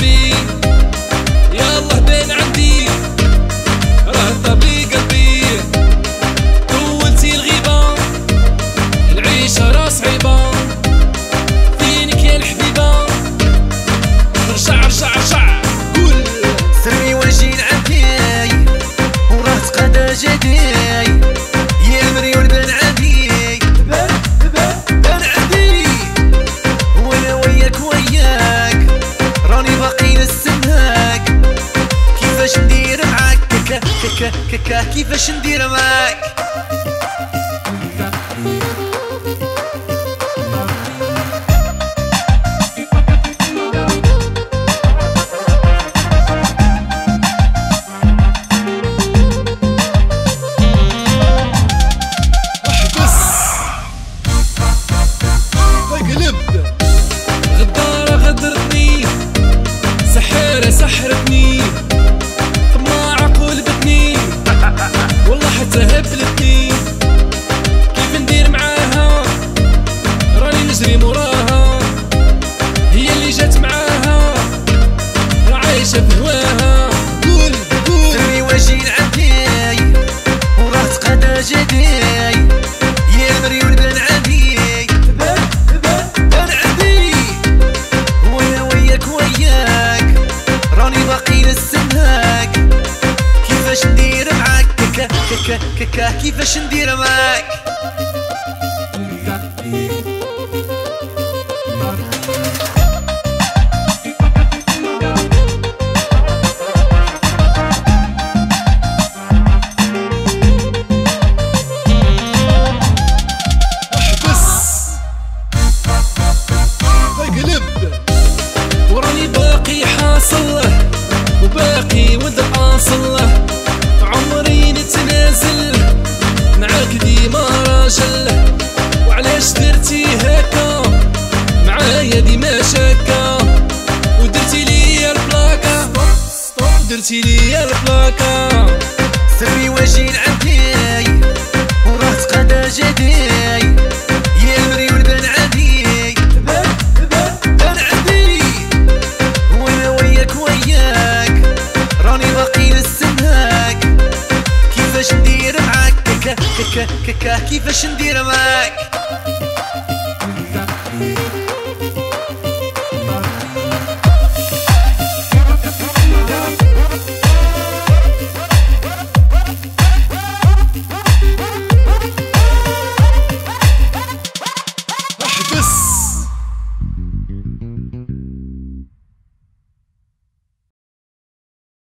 قلبي يالله بين عندي راه طبي قلبي طولتي الغيبة العيشة راه صعيبة فينك يا الحبيبة رجع رجع رجع قول سري واجي نعدي وراه تقادا جدي يا المريول بان عادي بان عادي وانا وياك راني باقي نستناك كيفاش ندير معاك كاكا كيفاش ندير معاك غدارة غدرتني سحارة سحرتني طماعة قلبتني والله حتى هبلتني كيف ندير معاها راني نجري موراها هي اللي جات معاها راه عايشة في هواها قول قول سري واجي نعدي وراه تقادا جدي يا المريول بان عادي بان عادي وانا وياك راني باقي نستناك كيفاش ندير معاك كاكا كيفاش ندير معاك وراني باقي حاصل له وباقي ود اصل له عمري نتنازل معاك ديما راجل وعلاش درتي هكا معايا ديما شاكا ودرتي ليا البلاكا درتي ليا البلاكا سري واجي نعدي وراه تقادا جدي يا المريول بان عادي بان عادي وانا وياك راني باقي نستناك كيفاش ندير معاك كاكا كيفاش ندير معاك